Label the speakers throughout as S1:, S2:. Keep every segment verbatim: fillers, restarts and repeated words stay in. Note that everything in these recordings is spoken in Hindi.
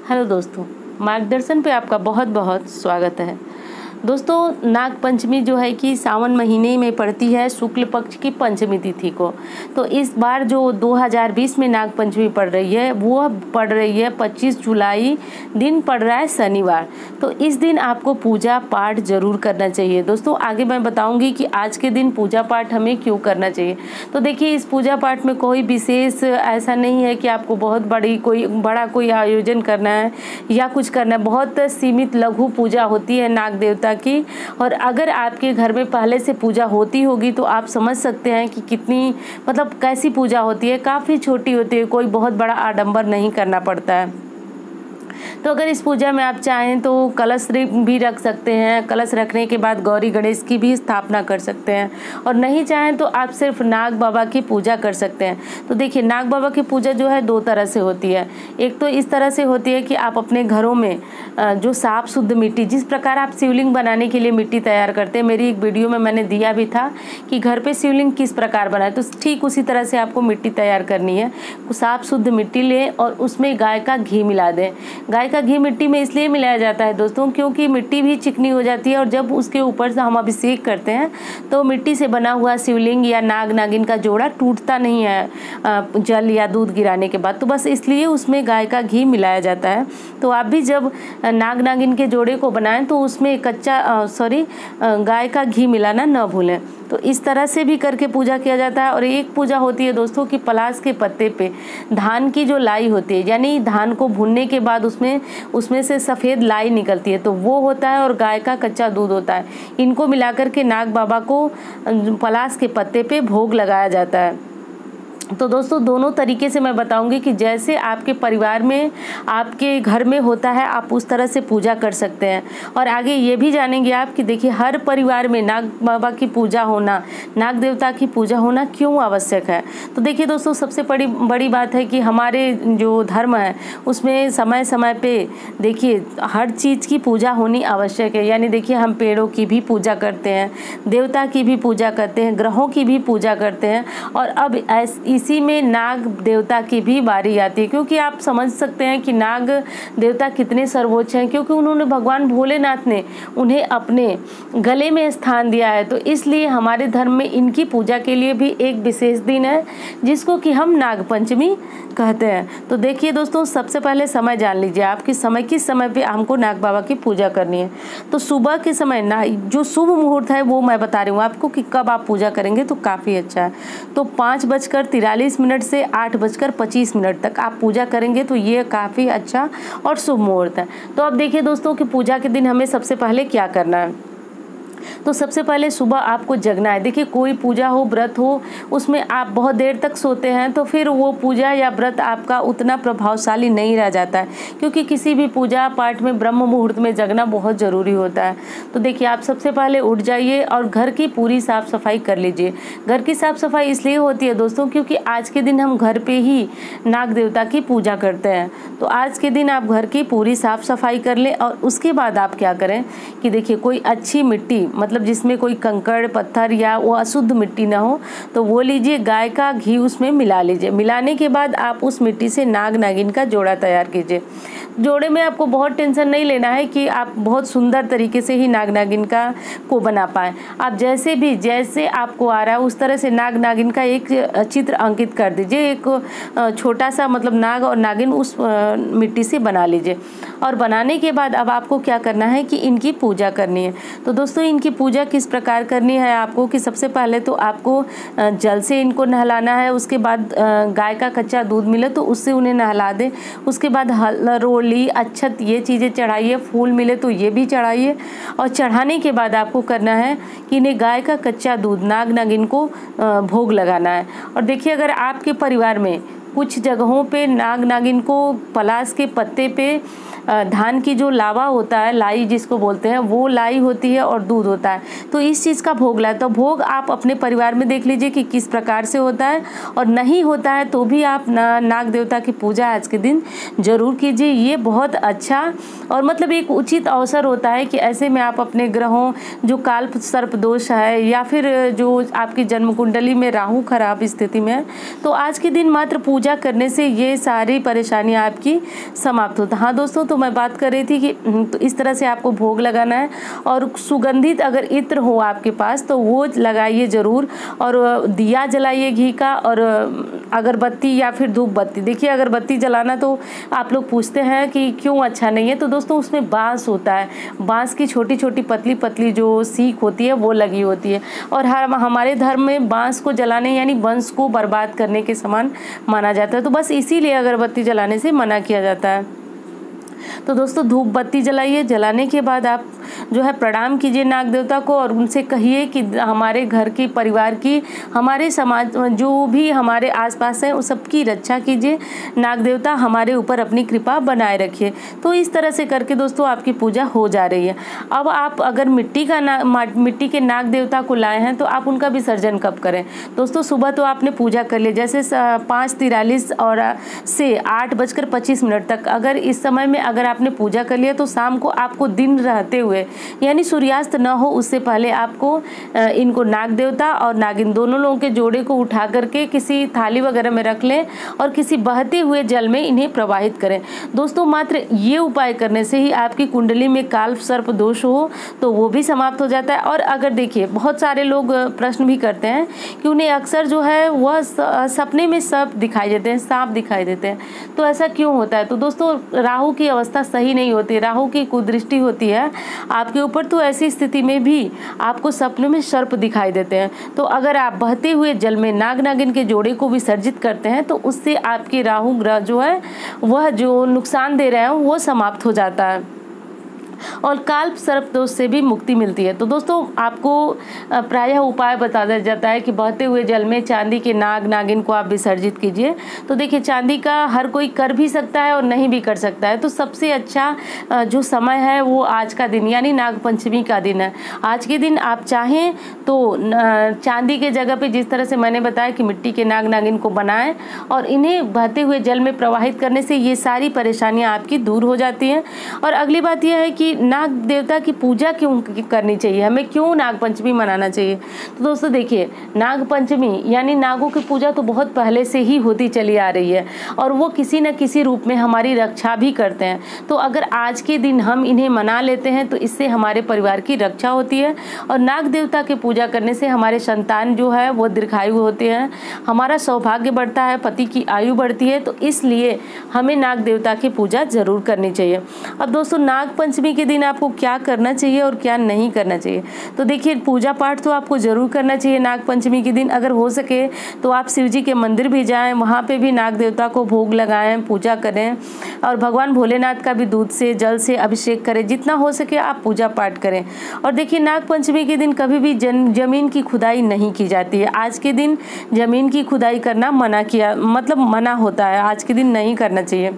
S1: हेलो दोस्तों, मार्गदर्शन पे आपका बहुत बहुत स्वागत है। दोस्तों, नाग पंचमी जो है कि सावन महीने में पड़ती है, शुक्ल पक्ष की पंचमी तिथि को। तो इस बार जो दो हज़ार बीस में नाग पंचमी पड़ रही है वो पड़ रही है पच्चीस जुलाई, दिन पड़ रहा है शनिवार। तो इस दिन आपको पूजा पाठ जरूर करना चाहिए। दोस्तों, आगे मैं बताऊंगी कि आज के दिन पूजा पाठ हमें क्यों करना चाहिए। तो देखिए, इस पूजा पाठ में कोई विशेष ऐसा नहीं है कि आपको बहुत बड़ी कोई बड़ा कोई आयोजन करना है या कुछ करना है। बहुत सीमित लघु पूजा होती है नाग देवता की। और अगर आपके घर में पहले से पूजा होती होगी तो आप समझ सकते हैं कि कितनी मतलब कैसी पूजा होती है। काफ़ी छोटी होती है, कोई बहुत बड़ा आडंबर नहीं करना पड़ता है। तो अगर इस पूजा में आप चाहें तो कलश भी रख सकते हैं। कलश रखने के बाद गौरी गणेश की भी स्थापना कर सकते हैं, और नहीं चाहें तो आप सिर्फ नाग बाबा की पूजा कर सकते हैं। तो देखिए, नाग बाबा की पूजा जो है दो तरह से होती है। एक तो इस तरह से होती है कि आप अपने घरों में जो साफ शुद्ध मिट्टी, जिस प्रकार आप शिवलिंग बनाने के लिए मिट्टी तैयार करते हैं, मेरी एक वीडियो में मैंने दिया भी था कि घर पे शिवलिंग किस प्रकार बनाए, तो ठीक उसी तरह से आपको मिट्टी तैयार करनी है। साफ शुद्ध मिट्टी लें और उसमें गाय का घी मिला दें। गाय का घी मिट्टी में इसलिए मिलाया जाता है दोस्तों, क्योंकि मिट्टी भी चिकनी हो जाती है, और जब उसके ऊपर से हम अभिषेक करते हैं तो मिट्टी से बना हुआ शिवलिंग या नाग नागिन का जोड़ा टूटता नहीं है जल या दूध गिराने के बाद। तो बस इसलिए उसमें गाय का घी मिलाया जाता है। तो आप भी जब नाग नागिन के जोड़े को बनाएं तो उसमें कच्चा सॉरी गाय का घी मिलाना न भूलें। तो इस तरह से भी करके पूजा किया जाता है। और एक पूजा होती है दोस्तों कि पलाश के पत्ते पे धान की जो लाई होती है, यानी धान को भूनने के बाद उसमें उसमें से सफ़ेद लाई निकलती है, तो वो होता है, और गाय का कच्चा दूध होता है। इनको मिलाकर के नाग बाबा को पलाश के पत्ते पे भोग लगाया जाता है। तो दोस्तों, दोनों तरीके से मैं बताऊंगी कि जैसे आपके परिवार में, आपके घर में होता है, आप उस तरह से पूजा कर सकते हैं। और आगे ये भी जानेंगे आप कि देखिए, हर परिवार में नाग बाबा की पूजा होना, नाग देवता की पूजा होना क्यों आवश्यक है। तो देखिए दोस्तों, सबसे बड़ी बड़ी बात है कि हमारे जो धर्म है उसमें समय समय पे देखिए हर चीज़ की पूजा होनी आवश्यक है। यानी देखिए, हम पेड़ों की भी पूजा करते हैं, देवता की भी पूजा करते हैं, ग्रहों की भी पूजा करते हैं, और अब ऐस इसी में नाग देवता की भी बारी आती है। क्योंकि आप समझ सकते हैं कि नाग देवता कितने सर्वोच्च हैं, क्योंकि उन्होंने भगवान भोलेनाथ ने उन्हें अपने गले में स्थान दिया है। तो इसलिए हमारे धर्म में इनकी पूजा के लिए भी एक विशेष दिन है, जिसको कि हम नाग पंचमी कहते हैं। तो देखिए दोस्तों, सबसे पहले समय जान लीजिए आप कि समय किस समय पे हमको नाग बाबा की पूजा करनी है। तो सुबह के समय ना जो शुभ मुहूर्त है वो मैं बता रही हूँ आपको कि कब आप पूजा करेंगे तो काफ़ी अच्छा है। तो पाँच बजकर तिरालीस मिनट से आठ बजकर पच्चीस मिनट तक आप पूजा करेंगे तो ये काफ़ी अच्छा और शुभ मुहूर्त है। तो अब देखिए दोस्तों कि पूजा के दिन हमें सबसे पहले क्या करना है। तो सबसे पहले सुबह आपको जगना है। देखिए, कोई पूजा हो, व्रत हो, उसमें आप बहुत देर तक सोते हैं तो फिर वो पूजा या व्रत आपका उतना प्रभावशाली नहीं रह जाता है, क्योंकि किसी भी पूजा पाठ में ब्रह्म मुहूर्त में जगना बहुत ज़रूरी होता है। तो देखिए, आप सबसे पहले उठ जाइए और घर की पूरी साफ़ सफाई कर लीजिए। घर की साफ़ सफाई इसलिए होती है दोस्तों, क्योंकि आज के दिन हम घर पर ही नाग देवता की पूजा करते हैं। तो आज के दिन आप घर की पूरी साफ़ सफाई कर लें, और उसके बाद आप क्या करें कि देखिए, कोई अच्छी मिट्टी, मतलब जिसमें कोई कंकड़ पत्थर या वो अशुद्ध मिट्टी ना हो, तो वो लीजिए। गाय का घी उसमें मिला लीजिए। मिलाने के बाद आप उस मिट्टी से नाग नागिन का जोड़ा तैयार कीजिए। जोड़े में आपको बहुत टेंशन नहीं लेना है कि आप बहुत सुंदर तरीके से ही नाग नागिन का को बना पाएँ। आप जैसे भी जैसे आपको आ रहा है उस तरह से नाग नागिन का एक चित्र अंकित कर दीजिए। एक छोटा सा मतलब नाग और नागिन उस मिट्टी से बना लीजिए। और बनाने के बाद अब आपको क्या करना है कि इनकी पूजा करनी है। तो दोस्तों, इनकी पूजा किस प्रकार करनी है आपको कि सबसे पहले तो आपको जल से इनको नहलाना है। उसके बाद गाय का कच्चा दूध मिले तो उससे उन्हें नहला दें। उसके बाद हल रोली अच्छत ये चीज़ें चढ़ाइए। फूल मिले तो ये भी चढ़ाइए। और चढ़ाने के बाद आपको करना है कि इन्हें गाय का कच्चा दूध नाग नागिन को भोग लगाना है। और देखिए, अगर आपके परिवार में कुछ जगहों पे नाग नागिन को पलाश के पत्ते पे धान की जो लावा होता है, लाई जिसको बोलते हैं, वो लाई होती है और दूध होता है। तो इस चीज़ का भोग लाए। तो भोग आप अपने परिवार में देख लीजिए कि किस प्रकार से होता है, और नहीं होता है तो भी आप ना, नाग देवता की पूजा आज के दिन जरूर कीजिए। ये बहुत अच्छा और मतलब एक उचित अवसर होता है कि ऐसे में आप अपने ग्रहों, जो काल सर्प दोष है या फिर जो आपकी जन्म कुंडली में राहु खराब स्थिति में है, तो आज के दिन मात्र पूजा करने से ये सारी परेशानियां आपकी समाप्त होता है। हाँ दोस्तों, तो मैं बात कर रही थी कि तो इस तरह से आपको भोग लगाना है, और सुगंधित अगर इत्र हो आपके पास तो वो लगाइए जरूर, और दिया जलाइए घी का, और अगरबत्ती या फिर धूप बत्ती। देखिए अगरबत्ती जलाना तो आप लोग पूछते हैं कि क्यों अच्छा नहीं है, तो दोस्तों उसमें बांस होता है, बांस की छोटी छोटी पतली पतली जो सीख होती है वो लगी होती है, और हर हमारे धर्म में बांस को जलाने यानी वंश को बर्बाद करने के समान माना जाता है। तो बस इसीलिए अगरबत्ती जलाने से मना किया जाता है। तो दोस्तों धूप बत्ती जलाइए। जलाने के बाद आप जो है प्रणाम कीजिए नाग देवता को, और उनसे कहिए कि हमारे घर की, परिवार की, हमारे समाज जो भी हमारे आसपास है उस सबकी रक्षा कीजिए। नाग देवता हमारे ऊपर अपनी कृपा बनाए रखिए। तो इस तरह से करके दोस्तों आपकी पूजा हो जा रही है। अब आप अगर मिट्टी का ना मिट्टी के नाग देवता को लाए हैं तो आप उनका विसर्जन कब करें? दोस्तों सुबह तो आपने पूजा कर ली, जैसे पाँच तिरालीस और से आठ बजकर पच्चीस मिनट तक, अगर इस समय में अगर आपने पूजा कर लिया तो शाम को आपको दिन रहते हुए यानी सूर्यास्त न हो उससे पहले आपको इनको नाग देवता और नागिन दोनों लोगों के जोड़े को उठा करके किसी थाली वगैरह में रख लें और किसी बहते हुए जल में इन्हें प्रवाहित करें। दोस्तों मात्र ये उपाय करने से ही आपकी कुंडली में काल सर्प दोष हो तो वो भी समाप्त हो जाता है। और अगर देखिए बहुत सारे लोग प्रश्न भी करते हैं कि उन्हें अक्सर जो है वह सपने में सर्प दिखाई देते हैं, सांप दिखाई देते हैं, तो ऐसा क्यों होता है? तो दोस्तों राहु की अवस्था सही नहीं होती, राहु की कुदृष्टि होती है आपके ऊपर, तो ऐसी स्थिति में भी आपको सपने में सर्प दिखाई देते हैं। तो अगर आप बहते हुए जल में नाग नागिन के जोड़े को विसर्जित करते हैं तो उससे आपके राहु ग्रह जो है वह जो नुकसान दे रहे हैं वो समाप्त हो जाता है और काल्प सर्प दोष से भी मुक्ति मिलती है। तो दोस्तों आपको प्रायः उपाय बता दिया जाता है कि बहते हुए जल में चांदी के नाग नागिन को आप विसर्जित कीजिए। तो देखिए चांदी का हर कोई कर भी सकता है और नहीं भी कर सकता है, तो सबसे अच्छा जो समय है वो आज का दिन यानी नाग पंचमी का दिन है। आज के दिन आप चाहें तो चांदी के जगह पे जिस तरह से मैंने बताया कि मिट्टी के नाग नागिन को बनाएं और इन्हें बहते हुए जल में प्रवाहित करने से ये सारी परेशानियां आपकी दूर हो जाती हैं। और अगली बात यह है कि नाग देवता की पूजा क्यों करनी चाहिए, हमें क्यों नाग पंचमी मनाना चाहिए? तो दोस्तों देखिए नाग पंचमी यानी नागों की पूजा तो बहुत पहले से ही होती चली आ रही है और वो किसी न किसी रूप में हमारी रक्षा भी करते हैं। तो अगर आज के दिन हम इन्हें मना लेते हैं तो इससे हमारे परिवार की रक्षा होती है और नाग देवता की पूजा करने से हमारे संतान जो है वो दीर्घायु होते हैं, हमारा सौभाग्य बढ़ता है, पति की आयु बढ़ती है। तो इसलिए हमें नाग देवता की पूजा जरूर करनी चाहिए। अब दोस्तों नाग पंचमी के दिन आपको क्या करना चाहिए और क्या नहीं करना चाहिए? तो देखिए पूजा पाठ तो आपको जरूर करना चाहिए नाग पंचमी के दिन। अगर हो सके तो आप शिव जी के मंदिर भी जाएं, वहाँ पे भी नाग देवता को भोग लगाएं, पूजा करें और भगवान भोलेनाथ का भी दूध से जल से अभिषेक करें। जितना हो सके आप पूजा पाठ करें। और देखिए नाग पंचमी के दिन कभी भी जन जमीन की खुदाई नहीं की जाती है। आज के दिन जमीन की खुदाई करना मना किया मतलब मना होता है, आज के दिन नहीं करना चाहिए।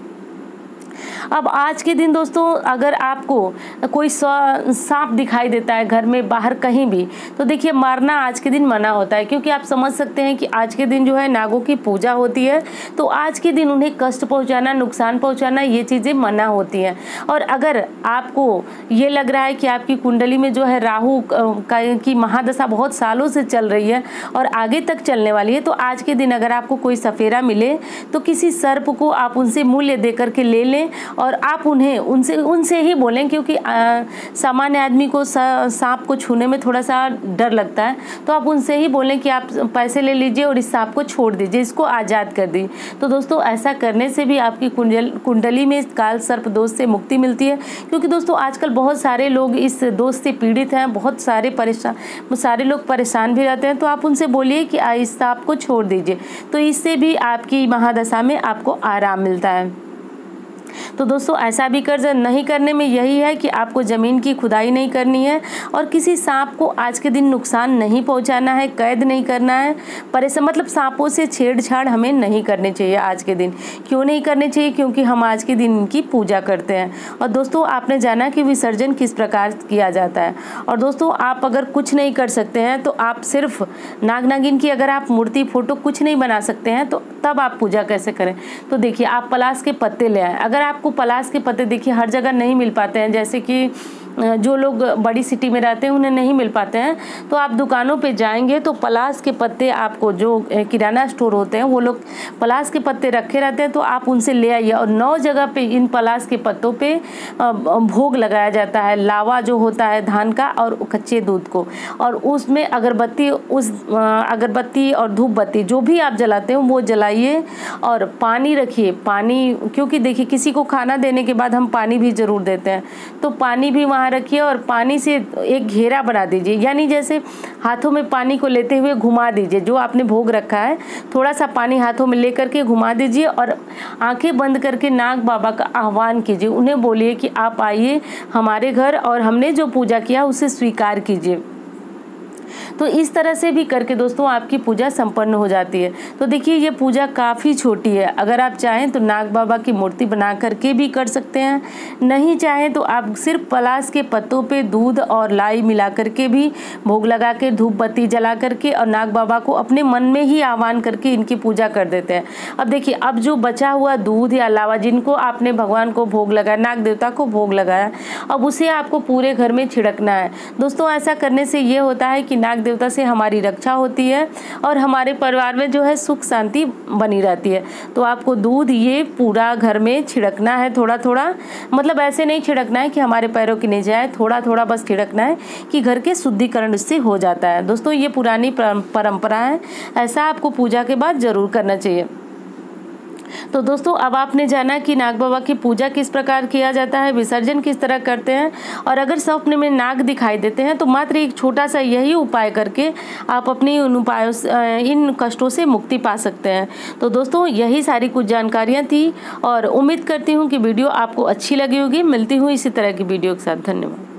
S1: अब आज के दिन दोस्तों अगर आपको कोई सांप दिखाई देता है घर में बाहर कहीं भी, तो देखिए मारना आज के दिन मना होता है, क्योंकि आप समझ सकते हैं कि आज के दिन जो है नागों की पूजा होती है। तो आज के दिन उन्हें कष्ट पहुंचाना, नुकसान पहुंचाना, ये चीज़ें मना होती हैं। और अगर आपको ये लग रहा है कि आपकी कुंडली में जो है राहु की महादशा बहुत सालों से चल रही है और आगे तक चलने वाली है, तो आज के दिन अगर आपको कोई सफेरा मिले तो किसी सर्प को आप उनसे मूल्य दे करके ले लें और आप उन्हें उनसे उनसे ही बोलें, क्योंकि सामान्य आदमी को सांप को छूने में थोड़ा सा डर लगता है। तो आप उनसे ही बोलें कि आप पैसे ले लीजिए और इस सांप को छोड़ दीजिए, इसको आज़ाद कर दीजिए। तो दोस्तों ऐसा करने से भी आपकी कुंडल कुंडली में काल सर्प दोष से मुक्ति मिलती है, क्योंकि दोस्तों आजकल बहुत सारे लोग इस दोष से पीड़ित हैं, बहुत सारे परेशान सारे लोग परेशान भी रहते हैं। तो आप उनसे बोलिए कि इस सांप को छोड़ दीजिए, तो इससे भी आपकी महादशा में आपको आराम मिलता है। तो दोस्तों ऐसा भी कर नहीं करने में यही है कि आपको ज़मीन की खुदाई नहीं करनी है और किसी सांप को आज के दिन नुकसान नहीं पहुंचाना है, कैद नहीं करना है, परेशान मतलब सांपों से छेड़छाड़ हमें नहीं करने चाहिए आज के दिन। क्यों नहीं करने चाहिए? क्योंकि हम आज के दिन इनकी पूजा करते हैं। और दोस्तों आपने जाना कि विसर्जन किस प्रकार किया जाता है। और दोस्तों आप अगर कुछ नहीं कर सकते हैं तो आप सिर्फ नाग नागिन की अगर आप मूर्ति फोटो कुछ नहीं बना सकते हैं तो तब आप पूजा कैसे करें? तो देखिए आप पलास के पत्ते ले आएँ। अगर आपको पलास के पत्ते देखिए हर जगह नहीं मिल पाते हैं, जैसे कि जो लोग बड़ी सिटी में रहते हैं उन्हें नहीं मिल पाते हैं, तो आप दुकानों पे जाएंगे तो पलास के पत्ते आपको जो किराना स्टोर होते हैं वो लोग पलास के पत्ते रखे रहते हैं, तो आप उनसे ले आइए। और नौ जगह पे इन पलास के पत्तों पे भोग लगाया जाता है, लावा जो होता है धान का और कच्चे दूध को, और उसमें अगरबत्ती उस अगरबत्ती और धूप बत्ती जो भी आप जलाते हो वो जलाइए और पानी रखिए। पानी क्योंकि देखिए किसी को खाना देने के बाद हम पानी भी ज़रूर देते हैं, तो पानी भी वहाँ रखिए और पानी से एक घेरा बना दीजिए, यानी जैसे हाथों में पानी को लेते हुए घुमा दीजिए। जो आपने भोग रखा है थोड़ा सा पानी हाथों में लेकर के घुमा दीजिए और आंखें बंद करके नाग बाबा का आह्वान कीजिए। उन्हें बोलिए कि आप आइए हमारे घर और हमने जो पूजा किया उसे स्वीकार कीजिए। तो इस तरह से भी करके दोस्तों आपकी पूजा संपन्न हो जाती है। तो देखिए ये पूजा काफ़ी छोटी है, अगर आप चाहें तो नाग बाबा की मूर्ति बना करके भी कर सकते हैं, नहीं चाहें तो आप सिर्फ पलास के पत्तों पे दूध और लाई मिला करके भी भोग लगा के धूप बत्ती जला करके और नाग बाबा को अपने मन में ही आह्वान करके इनकी पूजा कर देते हैं। अब देखिए अब जो बचा हुआ दूध या लावा जिनको आपने भगवान को भोग लगाया, नाग देवता को भोग लगाया, अब उसे आपको पूरे घर में छिड़कना है। दोस्तों ऐसा करने से ये होता है कि नाग देवता से हमारी रक्षा होती है और हमारे परिवार में जो है सुख शांति बनी रहती है। तो आपको दूध ये पूरा घर में छिड़कना है, थोड़ा थोड़ा, मतलब ऐसे नहीं छिड़कना है कि हमारे पैरों की नीचे आए, थोड़ा थोड़ा बस छिड़कना है कि घर के शुद्धिकरण इससे हो जाता है। दोस्तों ये पुरानी परंपरा है, ऐसा आपको पूजा के बाद जरूर करना चाहिए। तो दोस्तों अब आपने जाना कि नाग बाबा की पूजा किस प्रकार किया जाता है, विसर्जन किस तरह करते हैं, और अगर स्वप्न में नाग दिखाई देते हैं तो मात्र एक छोटा सा यही उपाय करके आप अपनी उन उपायों इन कष्टों से मुक्ति पा सकते हैं। तो दोस्तों यही सारी कुछ जानकारियाँ थी और उम्मीद करती हूँ कि वीडियो आपको अच्छी लगी होगी। मिलती हूँ इसी तरह की वीडियो के साथ। धन्यवाद।